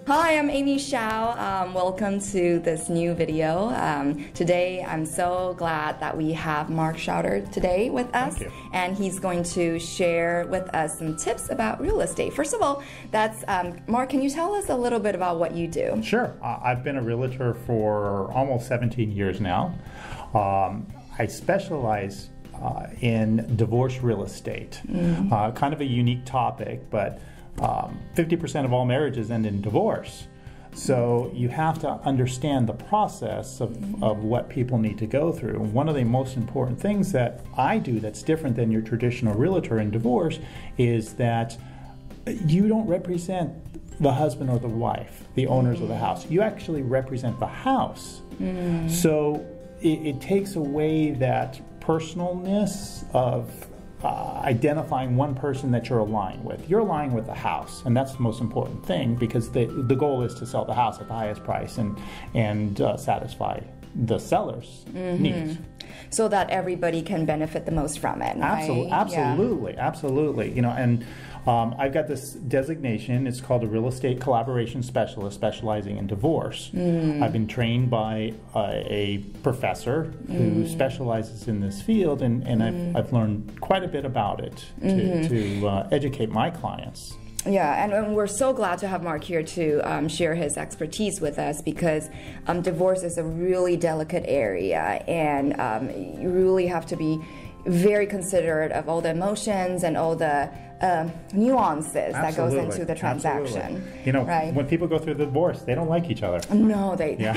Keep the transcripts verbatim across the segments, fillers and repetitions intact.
Hi, I'm Amy Hsiao. Um, welcome to this new video. Um, today, I'm so glad that we have Mark Schauder today with us, and he's going to share with us some tips about real estate. First of all, that's um, Mark. Can you tell us a little bit about what you do? Sure. Uh, I've been a realtor for almost seventeen years now. Um, I specialize uh, in divorce real estate. Mm. Uh, kind of a unique topic, but Um, fifty percent of all marriages end in divorce. So you have to understand the process of, of what people need to go through. One of the most important things that I do that's different than your traditional realtor in divorce is that you don't represent the husband or the wife, the owners of the house. You actually represent the house. Mm. So it, it takes away that personalness of Uh, identifying one person that you're aligned with. You're aligned with the house, and that's the most important thing, because the the goal is to sell the house at the highest price and and uh, satisfy the seller's mm-hmm. needs, so that everybody can benefit the most from it. Absolutely, right? absolutely, yeah. absolutely. You know, and um, I've got this designation. It's called a real estate collaboration specialist, specializing in divorce. Mm. I've been trained by uh, a professor who mm. specializes in this field, and, and mm. I've, I've learned quite a bit about it to, mm-hmm. to uh, educate my clients. Yeah, and, and we're so glad to have Mark here to um, share his expertise with us, because um, divorce is a really delicate area, and um, you really have to be very considerate of all the emotions and all the um, nuances Absolutely. that goes into the transaction. Absolutely. You know, right? When people go through the divorce, they don't like each other. No, they yeah.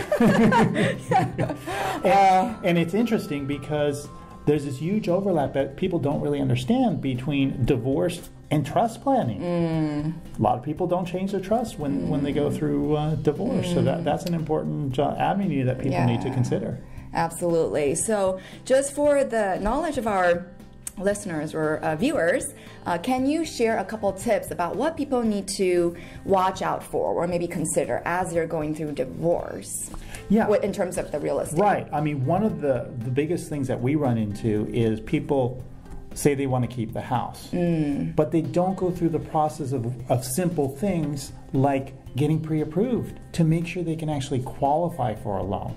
yeah. and, and it's interesting because there's this huge overlap that people don't really understand between divorce and trust planning. Mm. A lot of people don't change their trust when, mm. when they go through uh, divorce. Mm. So that, that's an important uh, avenue that people yeah. need to consider. Absolutely. So just for the knowledge of our listeners or uh, viewers, uh, can you share a couple tips about what people need to watch out for or maybe consider as they're going through divorce? Yeah. In terms of the real estate. Right. I mean, one of the, the biggest things that we run into is people say they want to keep the house, mm. but they don't go through the process of, of simple things like getting pre-approved to make sure they can actually qualify for a loan.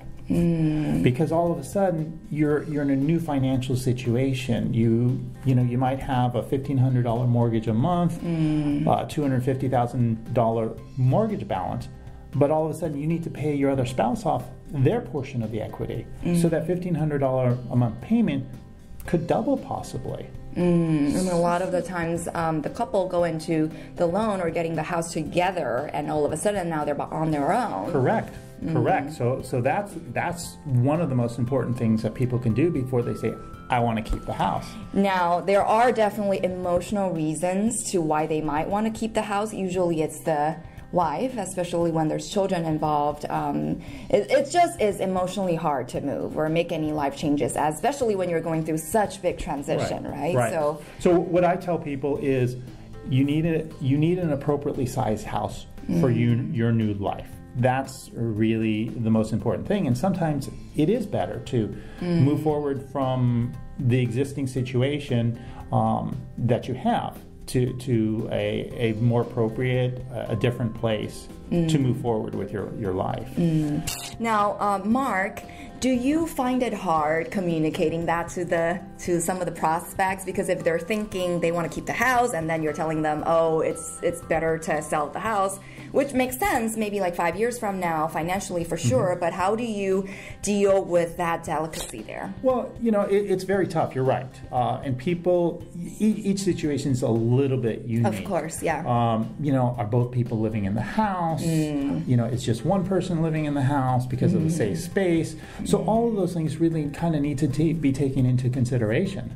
Mm. Because all of a sudden you're you're in a new financial situation. You you know you might have a fifteen hundred dollar mortgage a month, mm. uh, two hundred fifty thousand dollar mortgage balance, but all of a sudden you need to pay your other spouse off their portion of the equity. Mm. So that fifteen hundred dollar a month payment could double possibly. Mm. And a lot of the times um, the couple go into the loan or getting the house together, and all of a sudden now they're on their own. Correct. Correct. Mm. So so that's that's one of the most important things that people can do before they say, I want to keep the house. Now, there are definitely emotional reasons to why they might want to keep the house. Usually it's the wife, especially when there's children involved. Um, it, it just is emotionally hard to move or make any life changes, especially when you're going through such big transition, right? Right. right. So, so what I tell people is you need a, you need an appropriately sized house mm. for you, your new life. That's really the most important thing, and sometimes it is better to mm. move forward from the existing situation um, that you have to to a, a more appropriate, a different place mm. to move forward with your, your life. Mm. Now, uh, Mark, do you find it hard communicating that to the to some of the prospects? Because if they're thinking they want to keep the house, and then you're telling them, oh, it's it's better to sell the house, which makes sense maybe like five years from now financially for sure, mm-hmm. but how do you deal with that delicacy there? Well, you know, it, it's very tough, you're right. Uh, and people, e- each situation is a little bit unique. Of course, yeah. Um, you know, are both people living in the house? Mm. You know, it's just one person living in the house because mm. of the safe space. So mm. all of those things really kind of need to t- be taken into consideration.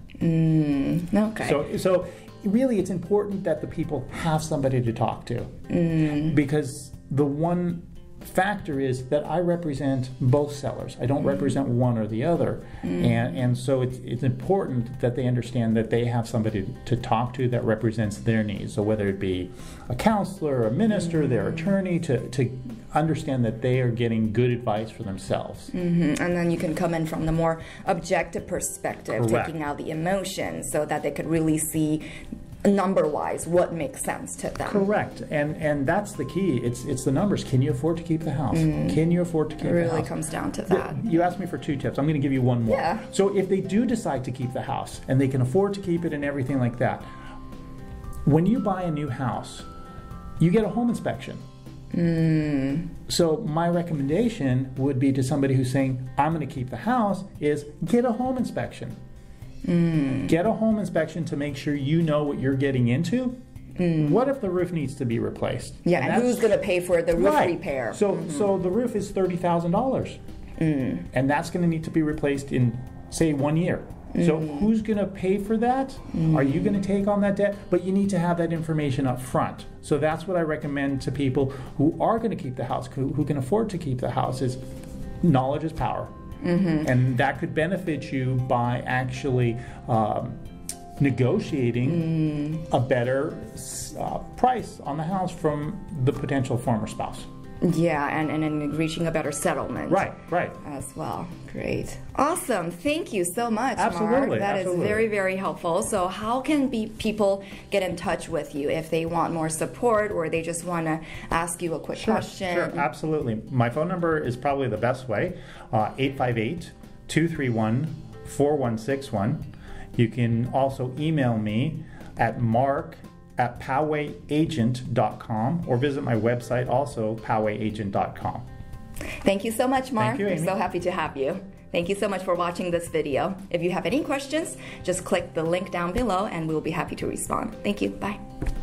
Mm. Okay. So, so really, it's important that the people have somebody to talk to, mm. because the one factor is that I represent both sellers. I don't mm. represent one or the other, mm. and and so it's it's important that they understand that they have somebody to talk to that represents their needs. So whether it be a counselor, a minister, mm. their attorney, to to understand that they are getting good advice for themselves. Mm-hmm. And then you can come in from the more objective perspective, Correct. Taking out the emotions so that they could really see number-wise, what makes sense to them. Correct, and and that's the key. It's it's the numbers. Can you afford to keep the house? Mm. Can you afford to keep it really the house? Really comes down to that. You asked me for two tips. I'm going to give you one more. Yeah. So if they do decide to keep the house and they can afford to keep it and everything like that, when you buy a new house, you get a home inspection. Mm. So my recommendation would be to somebody who's saying, I'm going to keep the house, is get a home inspection. Mm. Get a home inspection to make sure you know what you're getting into. Mm. What if the roof needs to be replaced? Yeah, and, and who's going to pay for the roof right. repair? So, mm-hmm. so the roof is thirty thousand dollars. Mm. And that's going to need to be replaced in, say, one year. Mm. So who's going to pay for that? Mm. Are you going to take on that debt? But you need to have that information up front. So that's what I recommend to people who are going to keep the house, who, who can afford to keep the house, is knowledge is power. Mm-hmm. And that could benefit you by actually um, negotiating mm. a better uh, price on the house from the potential former spouse. Yeah, and, and, and reaching a better settlement. Right, right. As well. Great. Awesome. Thank you so much, absolutely, Mark. That absolutely. is very, very helpful. So how can be people get in touch with you if they want more support or they just want to ask you a quick sure, question? Sure, absolutely. My phone number is probably the best way, uh, eight five eight, two three one, four one six one. You can also email me at mark at poway agent dot com or visit my website also, poway agent dot com. Thank you so much, Mark. Thank you, Amy. We're so happy to have you. Thank you so much for watching this video. If you have any questions, just click the link down below and we'll be happy to respond. Thank you. Bye.